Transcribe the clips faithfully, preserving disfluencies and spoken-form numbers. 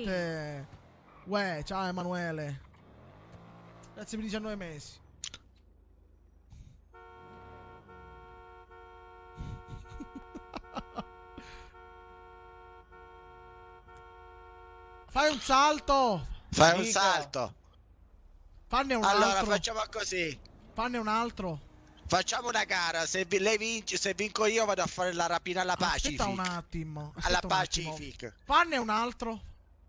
te. Uè, ciao Emanuele. Grazie per i diciannove mesi. Fai un salto. Fai un Dica. salto. Fanne un Allora altro. facciamo così. Fanne un altro. Facciamo una gara. Se vi- lei vince, se vinco io vado a fare la rapina alla Pacific. Aspetta un attimo. Aspetta Alla un attimo. Pacific. Fanne un altro.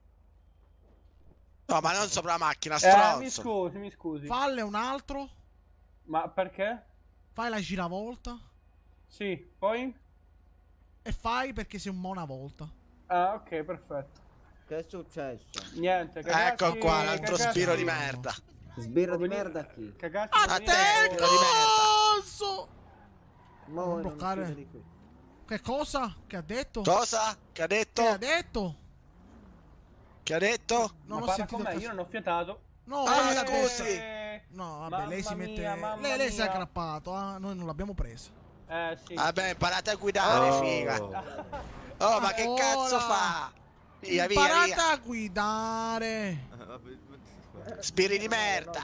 No, ma non sopra la macchina, Eh, stronzo. mi scusi, mi scusi. Falle un altro. Ma perché? Fai la giravolta. Sì, poi? E fai perché sei un mo' una volta. Ah, ok, perfetto. Che è successo? Niente, cagazzi, Ecco qua, l'altro cagazzi. sbirro di merda. Sbirro di Venire- merda a chi? Cagazzi, A venire- te di merda. coso! Mo Non non bloccare. uscite di qui. Che cosa? Che ha detto? Cosa? Che ha detto? Che ha detto? Che ha detto? Non Ma ho parla sentito con me, il io cas- non ho fiatato. No, Ah, lei- scusi. No, vabbè, Mamma lei si mette. mia, mamma lei, lei si è mia. aggrappato, ah, noi non l'abbiamo presa. Eh, sì. Vabbè, imparate a guidare, Oh. figa. Oh, ma che Ora. cazzo fa? Via, via, Imparate via. a guidare. Spiri di merda.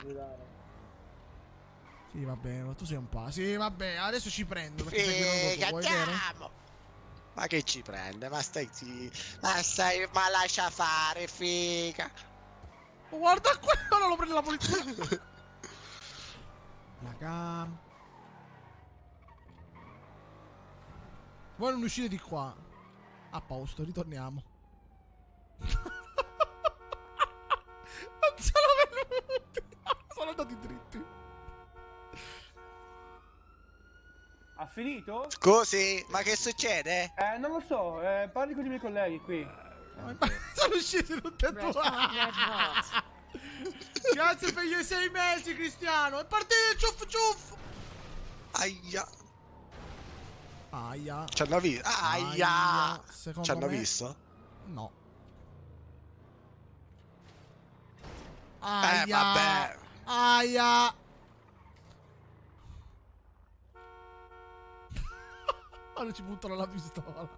Sì, va bene, ma tu sei un pa'. Sì, vabbè, adesso ci prendo perché sei Figa, venuto tu, vuoi vero? andiamo. Ma che ci prende? Ma stai zi- Ma stai. Ma lascia fare, figa. Oh, guarda qua, non lo prende la polizia. La cam. Voi non uscite di qua. A posto, ritorniamo. Non sono venuti. Sono andati dritti. Ha finito? Scusi, ma che succede? Eh, non lo so, eh, parli con i miei colleghi qui. Sono usciti tutti e due. Grazie per gli sei mesi, Cristiano. È partito, ciuff ciuff. Aia. Aia. Ci hanno visto? Aia. Aia. Secondo Ci hanno me- visto? No. Eh, Aia. vabbè. Aia. Ora ci buttano la pistola.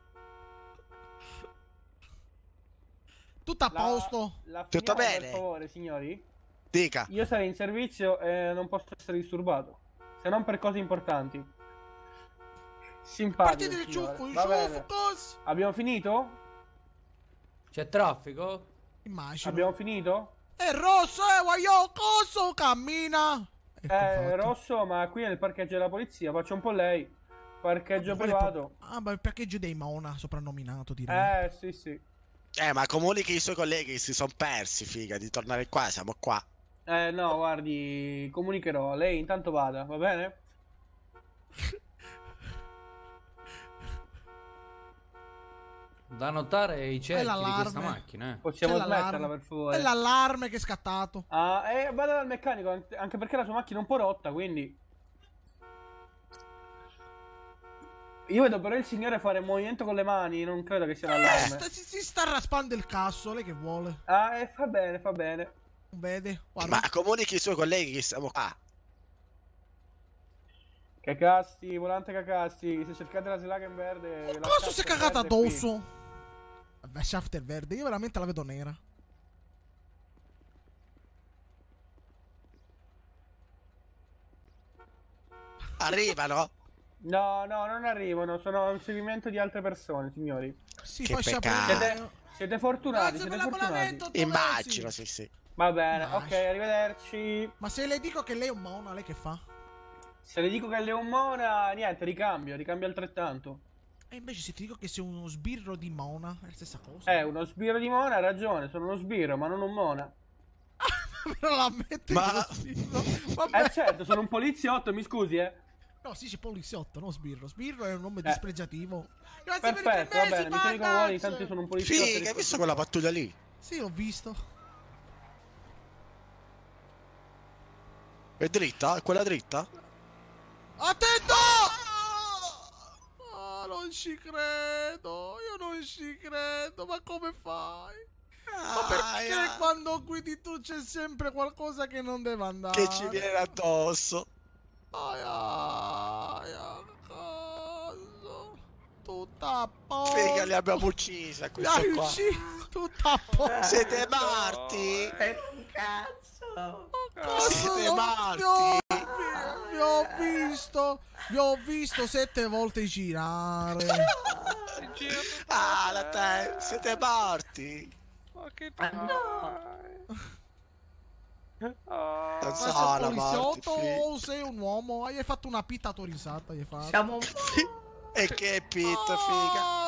Tutto a La- posto? la Tutto finiamo, bene? Per favore, signori. Dica. Io sarei in servizio e non posso essere disturbato. Se non per cose importanti. Simpatico. Partite il signore. ciuffo, il Va ciuffo, bene. cos. Abbiamo finito? C'è traffico? Immagino. Abbiamo finito? È rosso, eh, guaio, coso, cammina. Ecco Eh, fatto. rosso, ma qui è nel parcheggio della polizia. Faccio un po' lei. Parcheggio Qual è il privato. pro- Ah, ma il parcheggio dei Mona, soprannominato, direi. Eh, sì, sì. Eh, ma comunichi i suoi colleghi si sono persi, figa, di tornare qua, siamo qua. Eh, no, guardi, comunicherò. Lei intanto vada, va bene? Da notare i cerchi di l'allarme. questa macchina, eh. Possiamo C'è smetterla, l'allarme. per favore. È l'allarme che è scattato. Ah, eh, vada dal meccanico, an- anche perché la sua macchina è un po' rotta, quindi... Io vedo però il signore fare movimento con le mani, non credo che sia un Eh, allarme. sta- si, si sta raspando il casso, lei che vuole? Ah, eh, fa bene, fa bene. Non vede? Guarda. Ma comunichi i suoi colleghi che siamo qua. Cacasti, volante Cacasti, se cercate la Slagen verde... la Cosa si è shaft cagata verde qui. addosso? Vabbè, shaft è verde, io veramente la vedo nera. Arrivano? No, no, non arrivano, sono un seguimento di altre persone, signori. Sì, Che fascia peccato. prima. Siete, siete fortunati, Grazie per siete fortunati. l'abbonamento, otto Immagino, mesi. sì, sì. Va bene, Immagino. ok, arrivederci. Ma se le dico che lei è un mona, lei che fa? Se le dico che è Leomona, niente, ricambio, ricambio altrettanto. E invece se ti dico che sei uno sbirro di mona, è la stessa cosa. Eh, uno sbirro di Mona ha ragione, sono uno sbirro, ma non un Mona. Però la metti Ma- così, no? Vabbè. Eh certo, sono un poliziotto, mi scusi, eh. No, sì, c'è poliziotto, non sbirro. Sbirro è un nome Eh. dispregiativo. Grazie per i Perfetto, tre va mesi, bene, mi tieni con voi, Magnaz. intanto io sono un poliziotto. Figa, hai visto quella pattuglia lì? Sì, ho visto. È dritta? È quella dritta? Attento! Ah, non ci credo. Io non ci credo. Ma come fai? Ma perché Aia, quando guidi tu c'è sempre qualcosa che non deve andare? che ci viene addosso. Aia, aia, cazzo. Tutta a posto. Figa, li abbiamo uccisi a Mi questo hai qua. ucciso. Tutto a posto. Siete morti? E un cazzo. Siete morti? Vi ho visto, vi ho visto sette volte girare. Ah, la te, siete morti? Ma che Ma no. Non Ma sei sono un morti, poliziotto figa. o sei un uomo? Hai fatto una pitta torizzata, hai fatto. Siamo E che pitto, figa.